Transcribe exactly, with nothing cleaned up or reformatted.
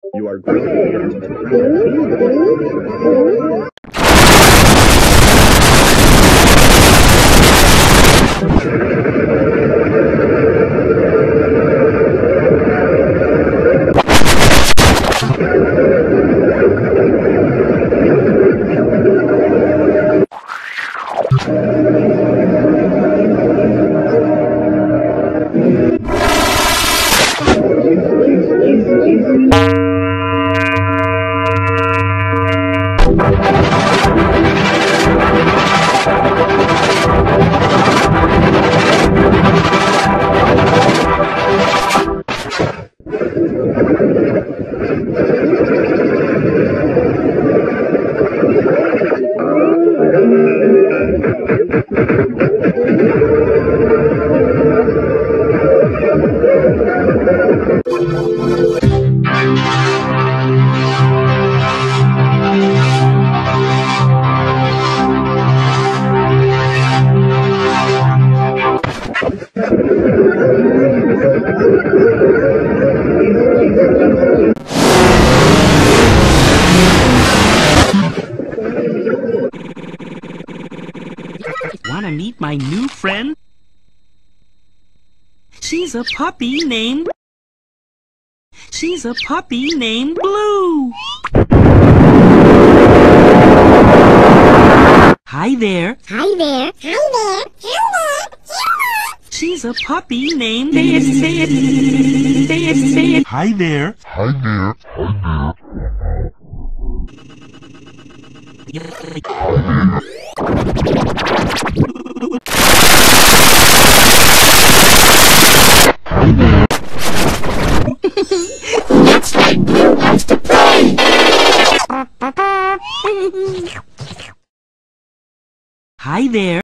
You are great. Wanna meet my new friend? She's a puppy named... She's a puppy named Blue. Hi there. Hi there. Hi there. Hi there. She's a puppy named... Hi there. Hi there. Hi Looks like Blue wants to play. Hi there.